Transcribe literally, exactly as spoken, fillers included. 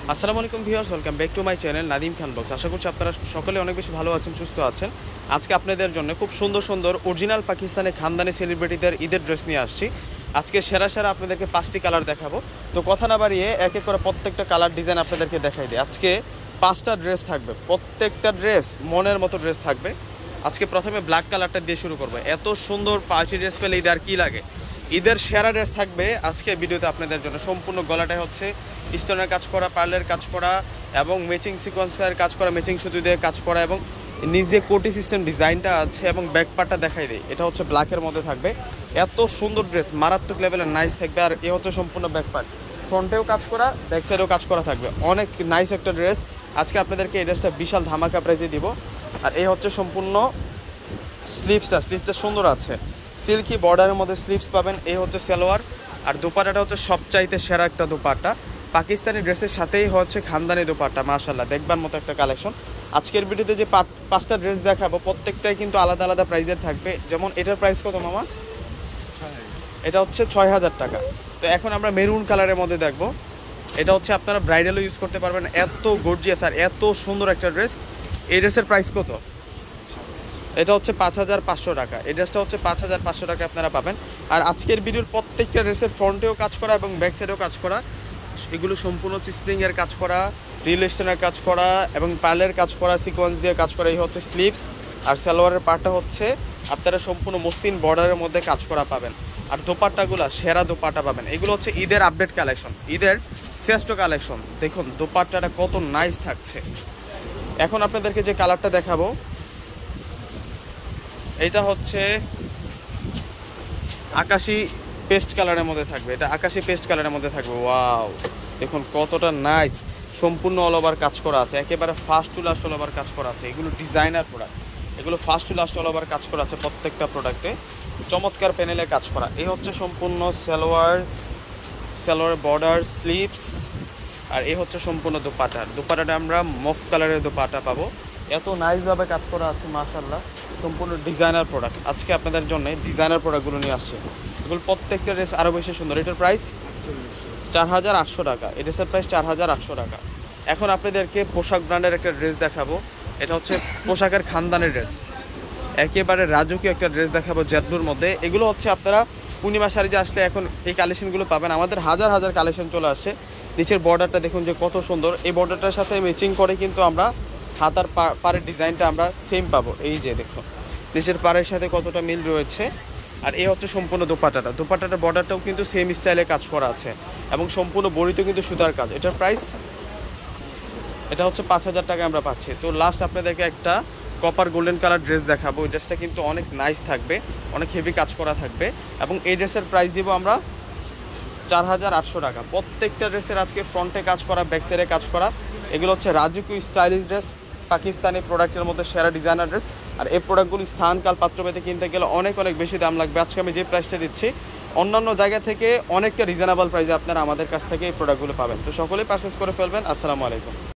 আসসালামু আলাইকুম viewers, welcome back to my channel Nadeem Khan vlogs. আশা করছি আপনারা সকলে অনেক বেশি ভালো আছেন, সুস্থ আছেন। আজকে আপনাদের জন্য খুব সুন্দর সুন্দর অরিজিনাল পাকিস্তানি খানদানি সেলিব্রিটিদের ঈদের ড্রেস নিয়ে আসছি। আজকে সেরা সেরা আপনাদেরকে পাঁচটি কালার দেখাবো। তো কথা না বাড়িয়ে এক এক করে প্রত্যেকটা কালার ডিজাইন আপনাদেরকে দেখাই দিই। আজকে পাঁচটা ড্রেস থাকবে, প্রত্যেকটা ড্রেস মনের মতো ড্রেস থাকবে। আজকে প্রথমে ব্ল্যাক কালারটা দিয়ে শুরু করবো। এত সুন্দর পার্টি ড্রেস পেলে ঈদ আর কী লাগে। ঈদের সেরা ড্রেস থাকবে আজকে ভিডিওতে আপনাদের জন্য। সম্পূর্ণ গলাটাই হচ্ছে স্টোনের কাজ করা, পার্লের কাজ করা এবং ম্যাচিং সিকোয়েন্সের কাজ করা, ম্যাচিং সুতো দিয়ে কাজ করা এবং নিচ দিয়ে কোটি সিস্টেম ডিজাইনটা আছে এবং ব্যাক পার্টটা দেখাই দেয়। এটা হচ্ছে ব্ল্যাকের মধ্যে থাকবে। এত সুন্দর ড্রেস, মারাত্মক লেভেলের নাইস থাকবে। আর এ হচ্ছে সম্পূর্ণ ব্যাক পার্ট, ফ্রন্টেও কাজ করা, ব্যাক সাইডেও কাজ করা থাকবে। অনেক নাইস একটা ড্রেস। আজকে আপনাদেরকে এই ড্রেসটা বিশাল ধামাকা প্রাইজে দিব। আর এই হচ্ছে সম্পূর্ণ স্লিভসটা, স্লিভসটা সুন্দর আছে, সিল্কি বর্ডারের মধ্যে স্লিভস পাবেন। এই হচ্ছে সালোয়ার। আর দোপাট্টাটা হচ্ছে সবচাইতে সেরা একটা দোপাট্টা, পাকিস্তানি ড্রেসের সাথেই হচ্ছে খানদানি দোপাট্টা। মাশাআল্লাহ, দেখবার মতো একটা কালেকশন। আজকের ভিডিওতে যে পাঁচটা ড্রেস দেখাবো প্রত্যেকটাই কিন্তু আলাদা আলাদা প্রাইজের থাকবে। যেমন এটার প্রাইস কত মামা? এটা হচ্ছে ছয় হাজার টাকা। তো এখন আমরা মেরুন কালারের মধ্যে দেখবো। এটা হচ্ছে আপনারা ব্রাইডালও ইউজ করতে পারবেন। এত গর্জিয়াস আর এত সুন্দর একটা ড্রেস। এই ড্রেসের প্রাইস কত? এটা হচ্ছে পাঁচ হাজার পাঁচশো টাকা। এই ড্রেসটা হচ্ছে পাঁচ হাজার পাঁচশো টাকা আপনারা পাবেন। আর আজকের ভিডিওর প্রত্যেকটা ড্রেসের ফ্রন্টেও কাজ করা এবং ব্যাক সাইডেও কাজ করা। এগুলো সম্পূর্ণ হচ্ছে স্প্রিংয়ের কাজ করা, রিলেশনের কাজ করা এবং পার্লের কাজ করা, সিকোয়েন্স দিয়ে কাজ করা। এই হচ্ছে স্লিভস। আর সালোয়ারের পার্টটা হচ্ছে আপনারা সম্পূর্ণ মসলিন বর্ডারের মধ্যে কাজ করা পাবেন। আর দোপাট্টাগুলো সেরা দোপাট্টা পাবেন। এগুলো হচ্ছে ঈদের আপডেট কালেকশন, ঈদের শ্রেষ্ঠ কালেকশন। দেখুন দোপাট্টাটা কত নাইস থাকছে। এখন আপনাদেরকে যে কালারটা দেখাবো এটা হচ্ছে আকাশি পেস্ট কালারের মধ্যে থাকবে। এটা আকাশি পেস্ট কালারের মধ্যে থাকবে। ওয়াও, দেখুন কতটা নাইস। সম্পূর্ণ অল ওভার কাজ করা আছে, একেবারে first to last all over কাজ করা আছে। এগুলো ডিজাইনার প্রোডাক্ট, এগুলো first to last all over কাজ করা আছে প্রত্যেকটা প্রোডাক্টে। চমৎকার প্যানেলে কাজ করা। এই হচ্ছে সম্পূর্ণ সালোয়ার, সালোয়ার বর্ডার, স্লিভস। আর এই হচ্ছে সম্পূর্ণ দোপাট্টা। দোপাট্টাটা আমরা মফ কালারের দোপাট্টা পাবো। এত নাইসভাবে কাজ করা আছে মাশাআল্লাহ। সম্পূর্ণ ডিজাইনার প্রোডাক্ট। আজকে আপনাদের জন্য ডিজাইনার প্রোডাক্টগুলো নিয়ে আসছে। এগুলো প্রত্যেকটা ড্রেস আরও বেশি সুন্দর। এটার প্রাইস চার হাজার আটশো টাকা। এই ড্রেসের প্রাইস চার হাজার আটশো টাকা। এখন আপনাদেরকে পোশাক ব্র্যান্ডের একটা ড্রেস দেখাবো। এটা হচ্ছে পোশাকের খানদানের ড্রেস, একেবারে রাজকীয় একটা ড্রেস দেখাবো জেডব্লুর মধ্যে। এগুলো হচ্ছে আপনারা পূর্ণিমা শাড়িতে আসলে এখন এই কালেকশনগুলো পাবেন। আমাদের হাজার হাজার কালেকশন চলে আসছে। নিচের বর্ডারটা দেখুন যে কত সুন্দর। এই বর্ডারটার সাথে ম্যাচিং করে কিন্তু আমরা হাতার পাড়ের ডিজাইনটা আমরা সেম পাবো। এই যে দেখুন নিচের পাড়ের সাথে কতটা মিল রয়েছে। আর এই হচ্ছে সম্পূর্ণ দোপাট্টাটা। দোপাট্টাটার বর্ডারটাও কিন্তু সেম স্টাইলে কাজ করা আছে এবং সম্পূর্ণ বড়িতেও কিন্তু সুতার কাজ। এটার প্রাইস এটা হচ্ছে পাঁচ হাজার টাকা আমরা পাচ্ছি। তো লাস্ট আপনাদেরকে একটা কপার গোল্ডেন কালার ড্রেস দেখাবো। এই ড্রেসটা কিন্তু অনেক নাইস থাকবে, অনেক হেভি কাজ করা থাকবে এবং এই ড্রেসের প্রাইস দিব আমরা চার হাজার আটশো টাকা। প্রত্যেকটা ড্রেসের আজকে ফ্রন্টে কাজ করা, ব্যাক সাইডে কাজ করা। এগুলো হচ্ছে রাজকীয় স্টাইলিশ ড্রেস, পাকিস্তানি প্রোডাক্টের মধ্যে সেরা ডিজাইনার ড্রেস। আর এই প্রোডাক্টগুলি স্থান কাল পাত্র পেতে কিনতে গেলে অনেক অনেক বেশি দাম লাগবে। আজকে আমি যে প্রাইসটা দিচ্ছি অন্যান্য জায়গা থেকে অনেকটা রিজনেবল প্রাইসে আপনারা আমাদের কাছ থেকে এই প্রোডাক্টগুলো পাবেন। তো সকলেই পারচেস করে ফেলবেন। আসসালামু আলাইকুম।